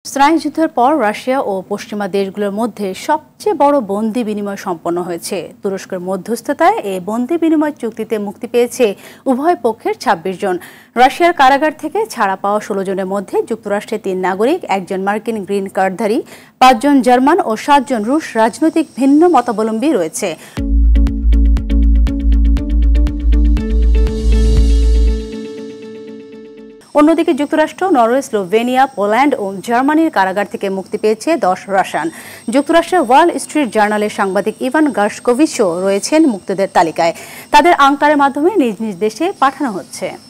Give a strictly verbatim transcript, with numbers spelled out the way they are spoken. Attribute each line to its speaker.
Speaker 1: স্নায়ুযুদ্ধের পর রাশিয়া ও পশ্চিমা দেশগুলোর মধ্যে সবচেয়ে বড় বন্দি বিনিময় সম্পন্ন হয়েছে। তুরস্কের মধ্যস্থতায় এই বন্দি বিনিময় চুক্তিতে মুক্তি পেয়েছে উভয় পক্ষের ছাব্বিশ জন। রাশিয়ার কারাগার থেকে ছাড়া পাওয়া ষোলো জনের মধ্যে যুক্তরাষ্ট্রের তিন নাগরিক, একজন মার্কিন গ্রিন কার্ডধারী, পাঁচজন জার্মান ও সাতজন রুশ রাজনৈতিক ভিন্ন মতাবলম্বী রয়েছে। অন্যদিকে যুক্তরাষ্ট্র, নরওয়ে, স্লোভেনিয়া, পোল্যান্ড ও জার্মানির কারাগার থেকে মুক্তি পেয়েছে দশ রাশিয়ান। যুক্তরাষ্ট্রের ওয়াল স্ট্রিট জার্নালের সাংবাদিক ইভান গার্শকোভিচও রয়েছেন মুক্তদের তালিকায়। তাদের আঙ্কারের মাধ্যমে নিজ নিজ দেশে পাঠানো হচ্ছে।